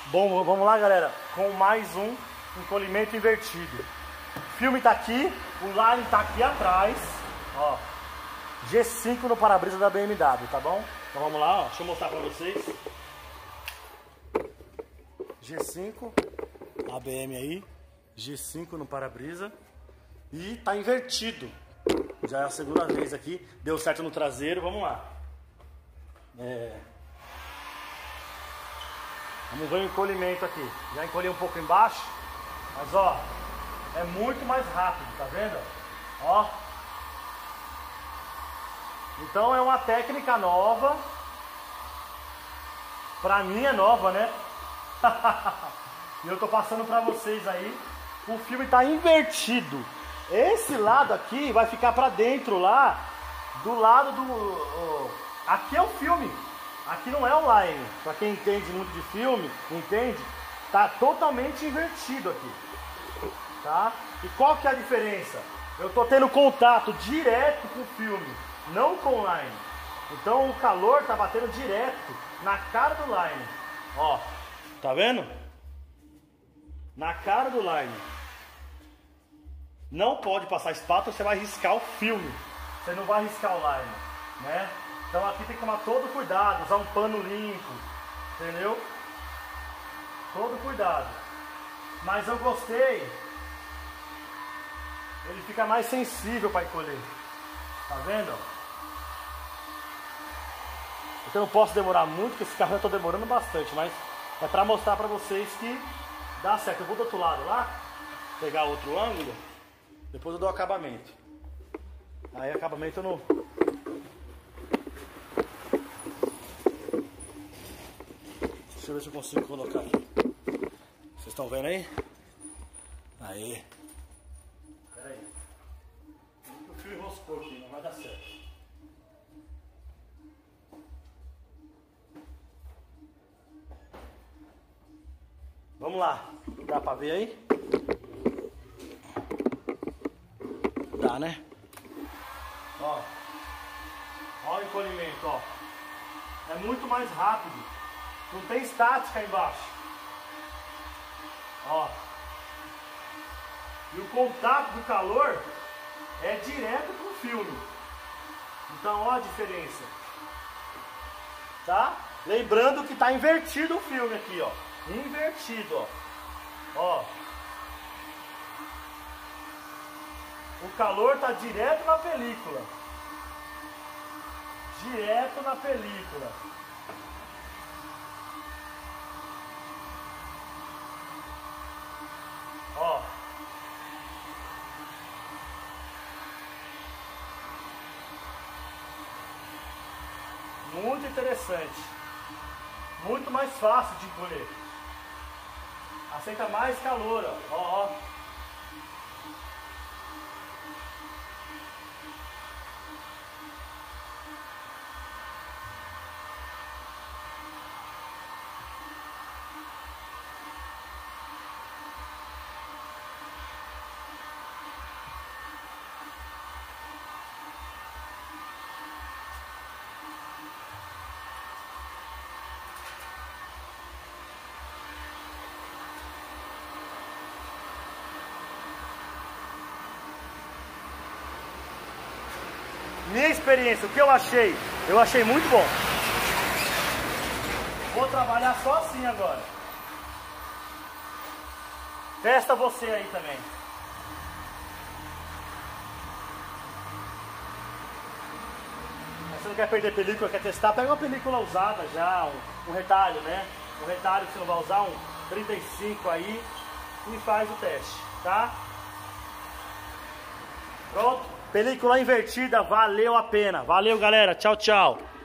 Bom, vamos lá, galera, com mais um encolhimento invertido. O filme tá aqui, o line tá aqui atrás, ó. G5 no para-brisa da BMW, tá bom? Então vamos lá, ó, deixa eu mostrar pra vocês. G5, a BM aí, G5 no para-brisa. E tá invertido. Já é a segunda vez aqui, deu certo no traseiro, vamos lá. Vamos ver o encolhimento aqui. Já encolhi um pouco embaixo, mas ó, é muito mais rápido, tá vendo? Ó. Então é uma técnica nova. Pra mim é nova, né? E eu tô passando pra vocês aí. O filme tá invertido. Esse lado aqui vai ficar pra dentro lá, do lado do... Aqui é o filme. Aqui não é online. Pra quem entende muito de filme, entende? Tá totalmente invertido aqui. Tá? E qual que é a diferença? Eu tô tendo contato direto com o filme, não com o line. Então o calor tá batendo direto na cara do line. Ó, tá vendo? Na cara do line. Não pode passar espátula, você vai riscar o filme. Você não vai riscar o line, né? Então aqui tem que tomar todo cuidado, usar um pano limpo, entendeu? Todo cuidado. Mas eu gostei. Ele fica mais sensível para encolher. Tá vendo? Eu não posso demorar muito, porque esse carro eu tô demorando bastante, mas é para mostrar para vocês que dá certo. Eu vou do outro lado lá, pegar outro ângulo, depois eu dou acabamento. Aí acabamento eu não... Deixa eu ver se eu consigo colocar aqui. Vocês estão vendo aí? Aí. Pera aí. O fio enroscou aqui, não vai dar certo. Vamos lá. Dá pra ver aí? Dá, né? Ó. Ó o encolhimento, ó. É muito mais rápido. Não tem estática aí embaixo. Ó. E o contato do calor é direto com o filme. Então, ó a diferença. Tá? Lembrando que tá invertido o filme aqui, ó. Invertido, ó. Ó. O calor tá direto na película. Direto na película. Ó. Muito interessante. Muito mais fácil de encolher. Aceita mais calor, ó. Ó, ó. Minha experiência, o que eu achei? Eu achei muito bom. Vou trabalhar só assim agora. Testa você aí também. Mas você não quer perder película, quer testar? Pega uma película usada já, um retalho, né? Um retalho que você não vai usar, um 35 aí, e faz o teste, tá? Pronto? Película invertida, valeu a pena. Valeu, galera. Tchau, tchau.